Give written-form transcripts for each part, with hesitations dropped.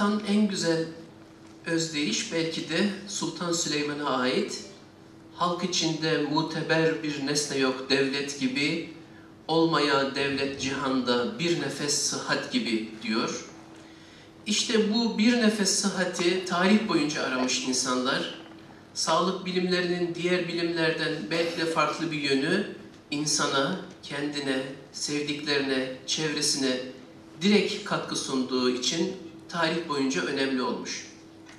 anlatan en güzel özdeyiş belki de Sultan Süleyman'a ait. Halk içinde muteber bir nesne yok devlet gibi, olmaya devlet cihanda bir nefes sıhhat gibi diyor. İşte bu bir nefes sıhhati tarih boyunca aramış insanlar. Sağlık bilimlerinin diğer bilimlerden belki de farklı bir yönü, insana, kendine, sevdiklerine, çevresine direkt katkı sunduğu için tarih boyunca önemli olmuş.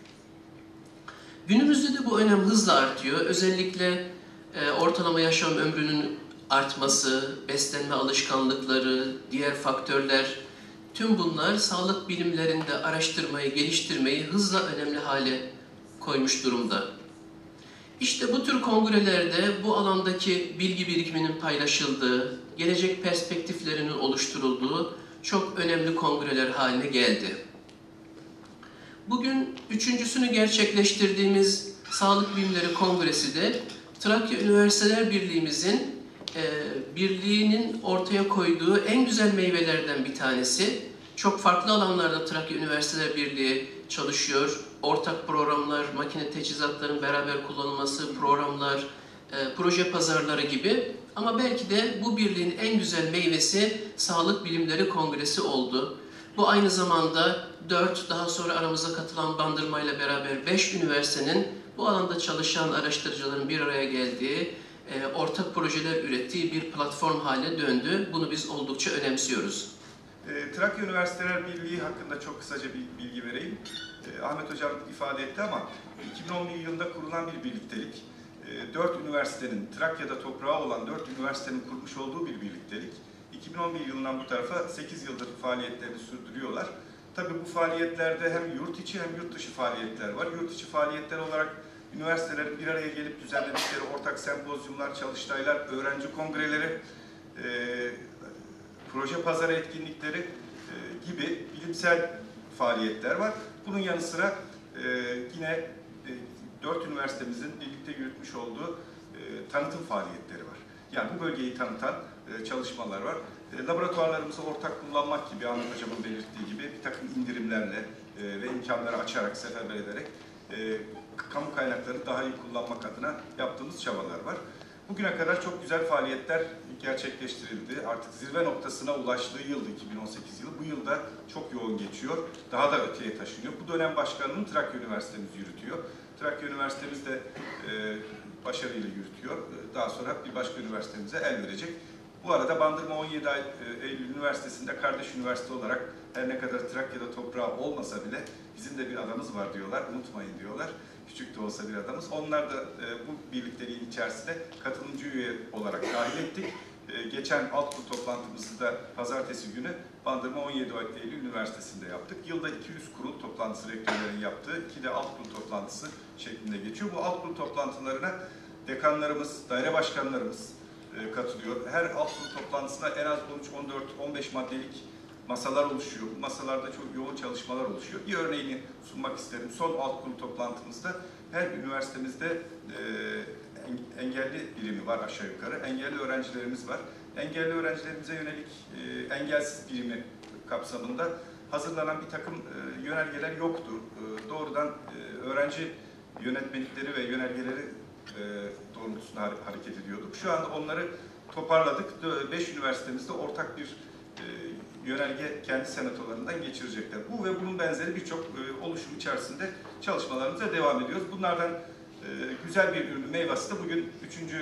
Günümüzde de bu önem hızla artıyor. Özellikle ortalama yaşam ömrünün artması, beslenme alışkanlıkları, diğer faktörler, tüm bunlar sağlık bilimlerinde araştırmayı, geliştirmeyi hızla önemli hale koymuş durumda. İşte bu tür kongrelerde bu alandaki bilgi birikiminin paylaşıldığı, gelecek perspektiflerinin oluşturulduğu çok önemli kongreler haline geldi. Bugün üçüncüsünü gerçekleştirdiğimiz Sağlık Bilimleri Kongresi de Trakya Üniversiteler Birliği'mizin birliğinin ortaya koyduğu en güzel meyvelerden bir tanesi. Çok farklı alanlarda Trakya Üniversiteler Birliği çalışıyor. Ortak programlar, makine teçhizatların beraber kullanılması, programlar, proje pazarları gibi. Ama belki de bu birliğin en güzel meyvesi Sağlık Bilimleri Kongresi oldu. Bu aynı zamanda 4, daha sonra aramıza katılan Bandırma ile beraber 5 üniversitenin bu alanda çalışan araştırıcıların bir araya geldiği, ortak projeler ürettiği bir platform haline döndü. Bunu biz oldukça önemsiyoruz. Trakya Üniversiteler Birliği hakkında çok kısaca bir bilgi vereyim. Ahmet Hocam ifade etti ama 2011 yılında kurulan bir birliktelik. 4 üniversitenin, Trakya'da toprağı olan 4 üniversitenin kurmuş olduğu bir birliktelik. 2011 yılından bu tarafa 8 yıldır faaliyetlerini sürdürüyorlar. Tabii bu faaliyetlerde hem yurt içi hem yurt dışı faaliyetler var. Yurt içi faaliyetler olarak üniversitelerin bir araya gelip düzenledikleri ortak sempozyumlar, çalıştaylar, öğrenci kongreleri, proje pazarı etkinlikleri gibi bilimsel faaliyetler var. Bunun yanı sıra yine 4 üniversitemizin birlikte yürütmüş olduğu tanıtım faaliyetleri var. Yani bu bölgeyi tanıtan çalışmalar var. Laboratuvarlarımızı ortak kullanmak gibi, Ahmet Hocam'ın belirttiği gibi bir takım indirimlerle ve imkanları açarak, seferber ederek kamu kaynaklarını daha iyi kullanmak adına yaptığımız çabalar var. Bugüne kadar çok güzel faaliyetler gerçekleştirildi. Artık zirve noktasına ulaştığı yıl 2018 yılı. Bu yılda çok yoğun geçiyor. Daha da öteye taşınıyor. Bu dönem başkanlığını Trakya Üniversitemiz yürütüyor. Trakya Üniversitemiz de başarıyla yürütüyor. Daha sonra bir başka üniversitemize el verecek. Bu arada Bandırma 17 Eylül Üniversitesi'nde kardeş üniversite olarak her ne kadar Trakya'da toprağı olmasa bile bizim de bir adamız var diyorlar. Unutmayın diyorlar. Küçük de olsa bir adamız. Onlar da bu birlikteliğin içerisine katılımcı üye olarak dahil ettik. Geçen alt kurul toplantımızı da pazartesi günü Bandırma 17 Eylül Üniversitesi'nde yaptık. Yılda 200 kurul toplantısı rektörlerin yaptığı, 2 de alt kurul toplantısı şeklinde geçiyor. Bu alt kurul toplantılarına dekanlarımız, daire başkanlarımız katılıyor. Her alt kurul toplantısında en az 13, 14, 15 maddelik masalar oluşuyor. Bu masalarda çok yoğun çalışmalar oluşuyor. Bir örneğini sunmak isterim. Son alt kurul toplantımızda her üniversitemizde engelli birimi var aşağı yukarı. Engelli öğrencilerimiz var. Engelli öğrencilerimize yönelik engelsiz birimi kapsamında hazırlanan bir takım yönergeler yoktu. Doğrudan öğrenci yönetmelikleri ve yönergeleri doğrultusunda hareket ediyorduk. Şu anda onları toparladık. 5 üniversitemizde ortak bir yönerge kendi senatolarından geçirecekler. Bu ve bunun benzeri birçok oluşum içerisinde çalışmalarımıza devam ediyoruz. Bunlardan güzel bir ürün meyvesi de bugün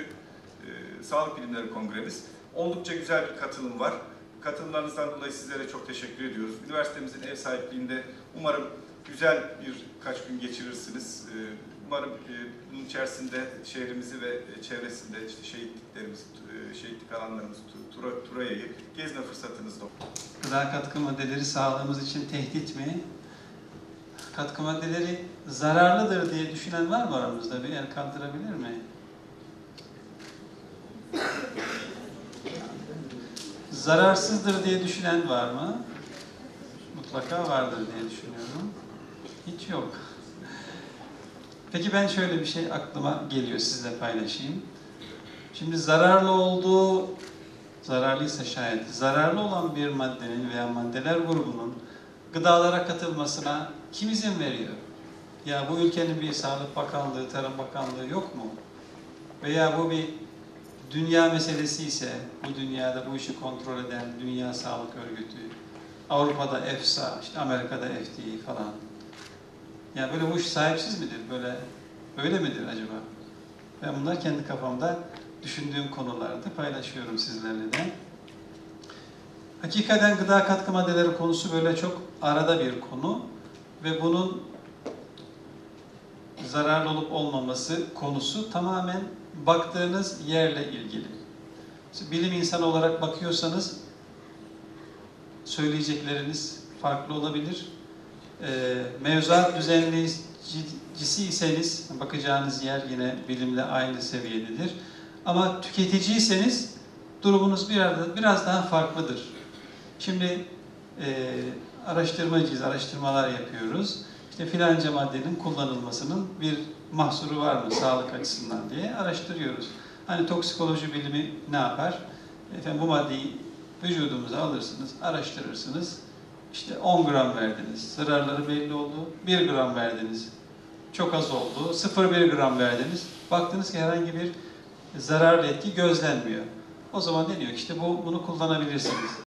3. Sağlık Bilimleri Kongremiz. Oldukça güzel bir katılım var. Katılımlarınızdan dolayı sizlere çok teşekkür ediyoruz. Üniversitemizin ev sahipliğinde umarım güzel birkaç gün geçirirsiniz. Umarım bunun içerisinde şehrimizi ve çevresinde işte şehitliklerimiz, şehitlik alanlarımız, Turaya'yı gezme fırsatınız da olur. Gıda katkı maddeleri sağlığımız için tehdit mi? Katkı maddeleri zararlıdır diye düşünen var mı aramızda? Bir el kaldırabilir mi? Zararsızdır diye düşünen var mı? Mutlaka vardır diye düşünüyorum. Hiç yok. Peki ben şöyle bir şey aklıma geliyor, sizle paylaşayım. Şimdi zararlıysa şayet, zararlı olan bir maddenin veya maddeler grubunun gıdalara katılmasına kim izin veriyor? Ya bu ülkenin bir Sağlık Bakanlığı, Tarım Bakanlığı yok mu? Veya bu bir dünya meselesi ise, bu dünyada bu işi kontrol eden Dünya Sağlık Örgütü, Avrupa'da EFSA, işte Amerika'da FDA falan. Ya böyle bu iş sahipsiz midir? Böyle midir acaba? Ben bunlar kendi kafamda düşündüğüm konularda paylaşıyorum sizlerle de. Hakikaten gıda katkı maddeleri konusu böyle çok arada bir konu ve bunun zararlı olup olmaması konusu tamamen baktığınız yerle ilgili. Bilim insanı olarak bakıyorsanız söyleyecekleriniz farklı olabilir. Mevzuat düzenleyicisiyseniz bakacağınız yer yine bilimle aynı seviyededir. Ama tüketiciyseniz durumunuz biraz daha farklıdır. Şimdi araştırmacıyız, araştırmalar yapıyoruz. İşte filanca maddenin kullanılmasının bir mahsuru var mı sağlık açısından diye araştırıyoruz. Hani toksikoloji bilimi ne yapar? Efendim bu maddeyi vücudumuza alırsınız, araştırırsınız. İşte 10 gram verdiniz, zararları belli oldu. 1 gram verdiniz, çok az oldu. 0,1 gram verdiniz, baktınız ki herhangi bir zararlı etki gözlenmiyor. O zaman deniyor ki işte bunu kullanabilirsiniz.